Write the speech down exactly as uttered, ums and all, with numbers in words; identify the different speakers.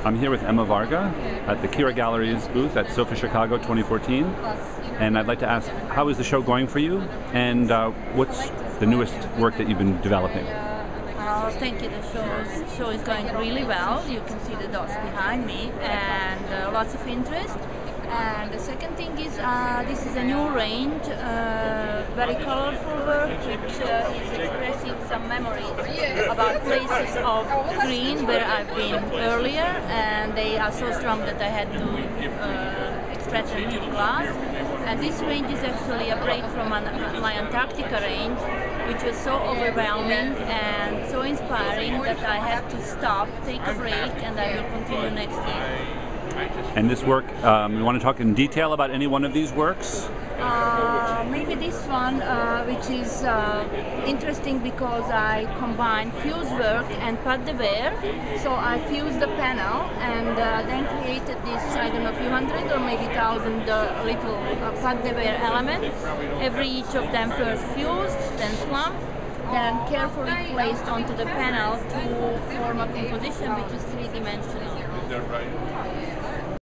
Speaker 1: I'm here with Emma Varga at the Kira Galleries booth at SOFA Chicago twenty fourteen, and I'd like to ask, how is the show going for you, and uh, what's the newest work that you've been developing?
Speaker 2: Uh, thank you. The show is, show is going really well. You can see the dots behind me, and uh, lots of interest. And the second thing is, uh, this is a new range, uh, very colorful work, which uh, is expressing some memories about places of green where I've been earlier, and they are so strong that I had to uh, express them to glass. And this range is actually a break from an, my Antarctica range, which was so overwhelming and so inspiring that I had to stop, take a break, and I will continue next year.
Speaker 1: And this work, um, you want to talk in detail about any one of these works?
Speaker 2: Uh, maybe this one, uh, which is uh, interesting because I combine fuse work and pâte de verre. So I fused the panel and uh, then created this, I don't know, few hundred or maybe thousand uh, little uh, pâte de verre elements. Every each of them first fused, then slumped, then carefully placed onto the panel to form a composition which is three-dimensional.